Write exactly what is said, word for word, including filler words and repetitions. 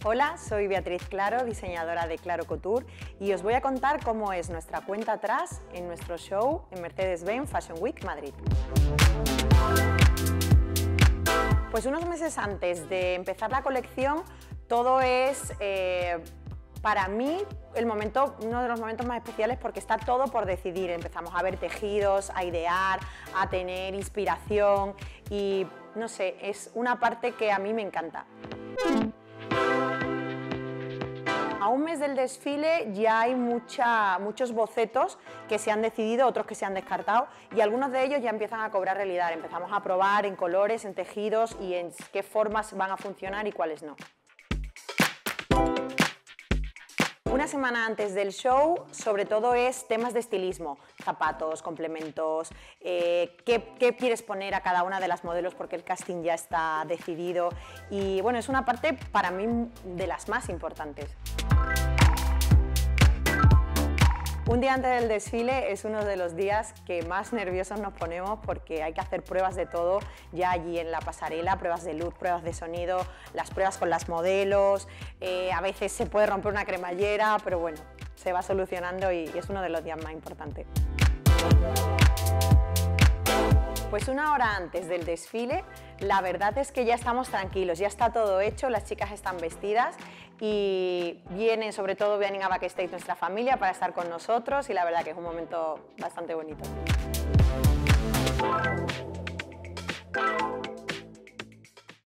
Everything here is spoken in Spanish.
Hola, soy Beatriz Claro, diseñadora de Claro Couture, y os voy a contar cómo es nuestra cuenta atrás en nuestro show en Mercedes-Benz Fashion Week Madrid. Pues unos meses antes de empezar la colección, todo es, eh, para mí, el momento, uno de los momentos más especiales porque está todo por decidir. Empezamos a ver tejidos, a idear, a tener inspiración y, no sé, es una parte que a mí me encanta. A un mes del desfile ya hay mucha, muchos bocetos que se han decidido, otros que se han descartado, y algunos de ellos ya empiezan a cobrar realidad. Empezamos a probar en colores, en tejidos y en qué formas van a funcionar y cuáles no. Una semana antes del show, sobre todo es temas de estilismo, zapatos, complementos, eh, qué, qué quieres poner a cada una de las modelos porque el casting ya está decidido y bueno, es una parte para mí de las más importantes. Un día antes del desfile es uno de los días que más nerviosos nos ponemos porque hay que hacer pruebas de todo ya allí en la pasarela, pruebas de luz, pruebas de sonido, las pruebas con las modelos, eh, a veces se puede romper una cremallera, pero bueno, se va solucionando y es uno de los días más importantes. Pues una hora antes del desfile, la verdad es que ya estamos tranquilos, ya está todo hecho, las chicas están vestidas y vienen, sobre todo vienen a backstage nuestra familia para estar con nosotros y la verdad que es un momento bastante bonito.